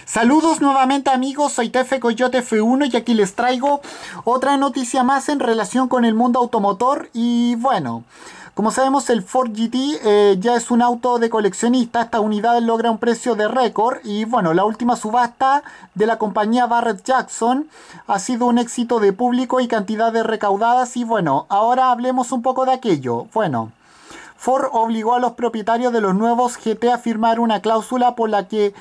Saludos nuevamente amigos, soy Tefe Coyote F1 y aquí les traigo otra noticia más en relación con el mundo automotor. Y bueno, como sabemos, el Ford GT ya es un auto de coleccionista. Esta unidad logra un precio de récord y bueno, la última subasta de la compañía Barrett-Jackson ha sido un éxito de público y cantidades recaudadas. Y bueno, ahora hablemos un poco de aquello. Bueno, Ford obligó a los propietarios de los nuevos GT a firmar una cláusula por la que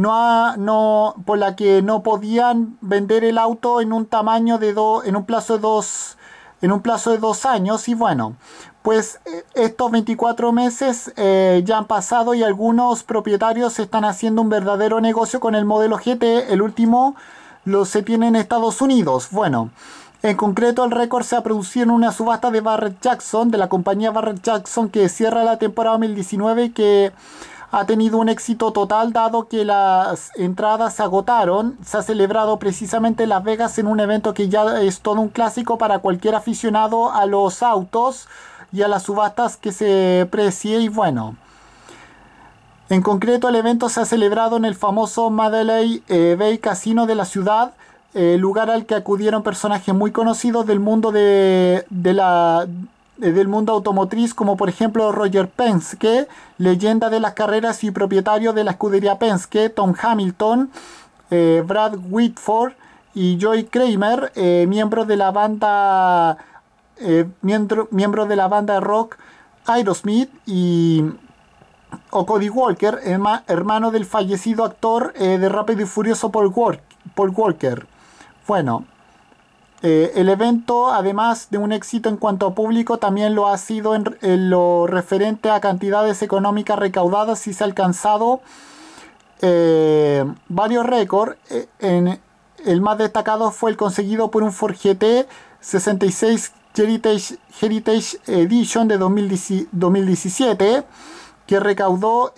no podían vender el auto en un tamaño de en un plazo de 2 años. Y bueno, pues estos 24 meses ya han pasado y algunos propietarios están haciendo un verdadero negocio con el modelo GT. El último se tiene en Estados Unidos. Bueno, en concreto, el récord se ha producido en una subasta de Barrett-Jackson, de la compañía Barrett-Jackson, que cierra la temporada 2019 y que ha tenido un éxito total dado que las entradas se agotaron. Se ha celebrado precisamente en Las Vegas en un evento que ya es todo un clásico para cualquier aficionado a los autos y a las subastas que se precie. Y bueno, en concreto el evento se ha celebrado en el famoso Mandalay Bay Casino de la ciudad, lugar al que acudieron personajes muy conocidos del mundo del mundo automotriz, como por ejemplo Roger Penske, leyenda de las carreras y propietario de la escudería Penske, Tom Hamilton, Brad Whitford y Joey Kramer, miembros de la banda de rock Aerosmith, o Cody Walker, hermano del fallecido actor de Rápido y Furioso Paul Walker. Bueno, el evento, además de un éxito en cuanto a público, también lo ha sido en lo referente a cantidades económicas recaudadas y se ha alcanzado varios récords. El más destacado fue el conseguido por un Ford GT 66 Heritage Edition de 2017, que recaudó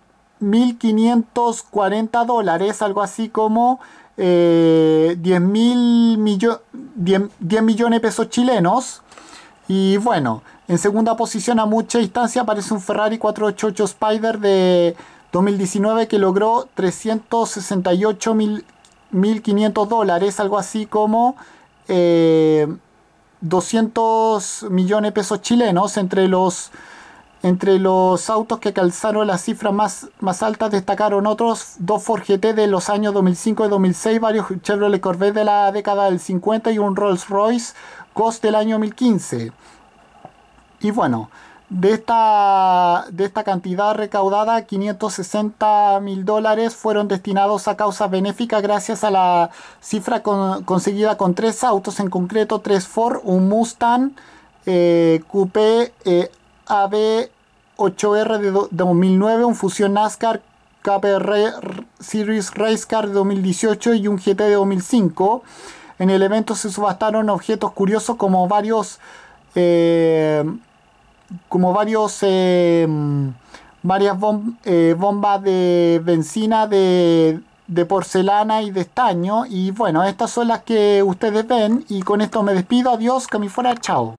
$1.540, algo así como 10 millones de pesos chilenos. Y bueno, en segunda posición a mucha distancia aparece un Ferrari 488 Spider de 2019 que logró $368.500, algo así como 200 millones de pesos chilenos. Entre los autos que calzaron las cifras más altas destacaron otros dos Ford GT de los años 2005 y 2006, varios Chevrolet Corvette de la década del 50 y un Rolls Royce Ghost del año 2015. Y bueno, de esta cantidad recaudada, $560.000 fueron destinados a causas benéficas gracias a la cifra conseguida con 3 autos, en concreto 3 Ford, un Mustang Coupé AB8R de 2009, un Fusion NASCAR Cup Series Race Car de 2018 y un GT de 2005. En el evento se subastaron objetos curiosos como varias bombas de benzina de porcelana y de estaño. Y bueno, estas son las que ustedes ven y con esto me despido. Adiós, que me fuera, chao.